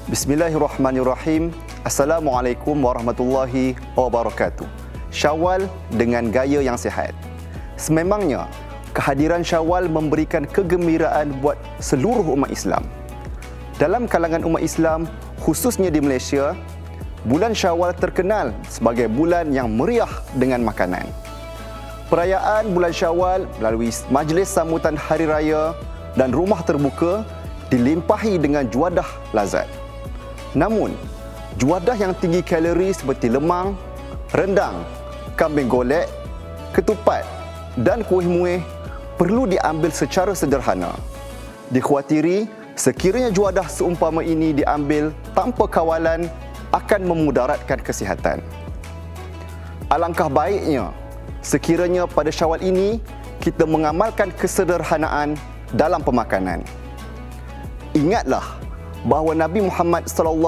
Bismillahirrahmanirrahim. Assalamualaikum warahmatullahi wabarakatuh. Syawal dengan gaya yang sihat. Sememangnya, kehadiran Syawal memberikan kegembiraan buat seluruh umat Islam. Dalam kalangan umat Islam, khususnya di Malaysia, bulan Syawal terkenal sebagai bulan yang meriah dengan makanan. Perayaan bulan Syawal melalui majlis sambutan hari raya dan rumah terbuka dilimpahi dengan juadah lazat. Namun, juadah yang tinggi kalori seperti lemang, rendang, kambing golek, ketupat dan kuih muih perlu diambil secara sederhana. Dikhawatiri sekiranya juadah seumpama ini diambil tanpa kawalan akan memudaratkan kesihatan. Alangkah baiknya sekiranya pada Syawal ini kita mengamalkan kesederhanaan dalam pemakanan. Ingatlah bahawa Nabi Muhammad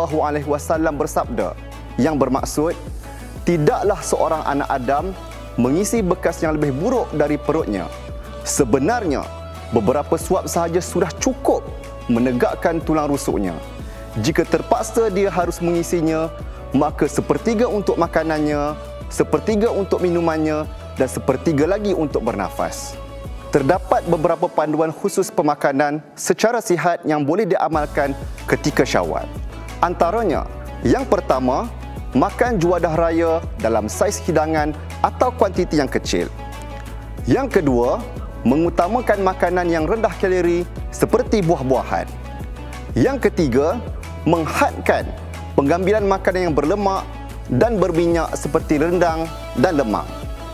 SAW bersabda yang bermaksud, tidaklah seorang anak Adam mengisi bekas yang lebih buruk dari perutnya. Sebenarnya, beberapa suap sahaja sudah cukup menegakkan tulang rusuknya. Jika terpaksa dia harus mengisinya, maka sepertiga untuk makanannya, sepertiga untuk minumannya dan sepertiga lagi untuk bernafas. Terdapat beberapa panduan khusus pemakanan secara sihat yang boleh diamalkan ketika Syawal. Antaranya, yang pertama, makan juadah raya dalam saiz hidangan atau kuantiti yang kecil. Yang kedua, mengutamakan makanan yang rendah kalori seperti buah-buahan. Yang ketiga, menghadkan pengambilan makanan yang berlemak dan berminyak seperti rendang dan lemang.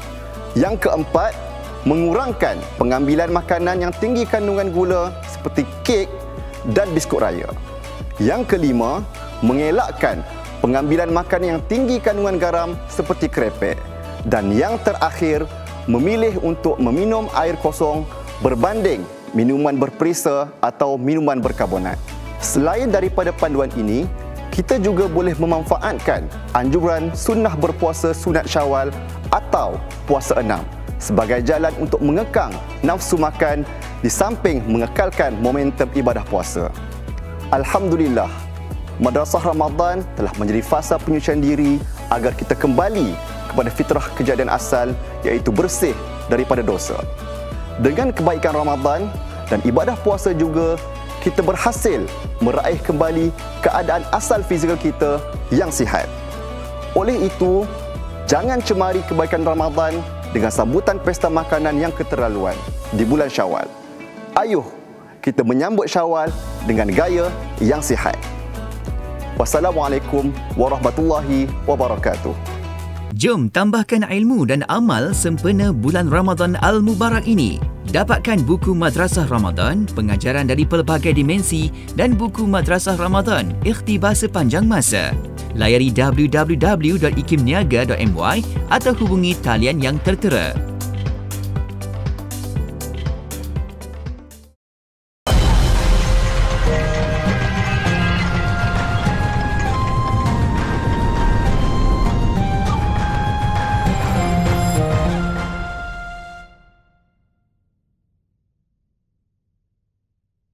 Yang keempat, mengurangkan pengambilan makanan yang tinggi kandungan gula seperti kek dan biskut raya. Yang kelima, mengelakkan pengambilan makanan yang tinggi kandungan garam seperti kerepek. Dan yang terakhir, memilih untuk meminum air kosong berbanding minuman berperisa atau minuman berkarbonat. Selain daripada panduan ini, kita juga boleh memanfaatkan anjuran sunnah berpuasa sunat Syawal atau puasa 6 sebagai jalan untuk mengekang nafsu makan di samping mengekalkan momentum ibadah puasa. Alhamdulillah, Madrasah Ramadan telah menjadi fasa penyucian diri agar kita kembali kepada fitrah kejadian asal, iaitu bersih daripada dosa. Dengan kebaikan Ramadan dan ibadah puasa juga, kita berhasil meraih kembali keadaan asal fizikal kita yang sihat. Oleh itu, jangan cemari kebaikan Ramadan dengan sambutan pesta makanan yang keterlaluan di bulan Syawal. Ayuh, kita menyambut Syawal dengan gaya yang sihat. Wassalamualaikum warahmatullahi wabarakatuh. Jom tambahkan ilmu dan amal sempena bulan Ramadan Al-Mubarak ini. Dapatkan buku Madrasah Ramadan, pengajaran dari pelbagai dimensi dan buku Madrasah Ramadan, ikhtibar sepanjang masa. Layari www.ikimniaga.my atau hubungi talian yang tertera.